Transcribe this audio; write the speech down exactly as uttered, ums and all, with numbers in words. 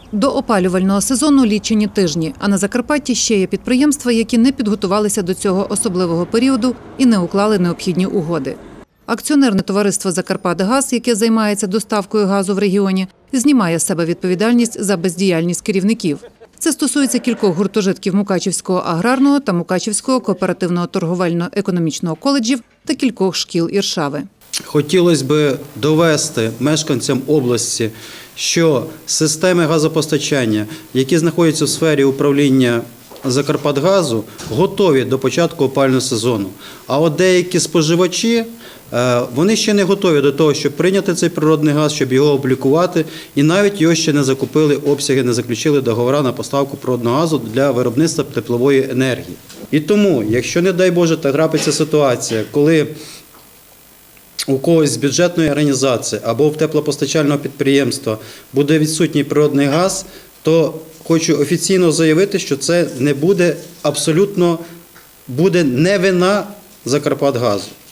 До опалювального сезону лічені тижні, а на Закарпатті ще є підприємства, які не підготувалися до цього особливого періоду і не уклали необхідні угоди. Акціонерне товариство «Закарпатгаз», яке займається доставкою газу в регіоні, знімає з себе відповідальність за бездіяльність керівників. Це стосується кількох гуртожитків Мукачівського аграрного та Мукачівського кооперативного торговельно-економічного коледжів та кількох шкіл Іршави. Хотілося б довести мешканцям області, що системи газопостачання, які знаходяться в сфері управління «Закарпатгазу», готові до початку опалювального сезону. А от деякі споживачі, вони ще не готові до того, щоб прийняти цей природний газ, щоб його облікувати, і навіть його ще не закупили обсяги, не заключили договори на поставку природного газу для виробництва теплової енергії. І тому, якщо, не дай Боже, так трапиться ситуація, коли у когось з бюджетної організації або в теплопостачального підприємства буде відсутній природний газ, то хочу офіційно заявити, що це не буде абсолютно, буде не вина «Закарпатгазу».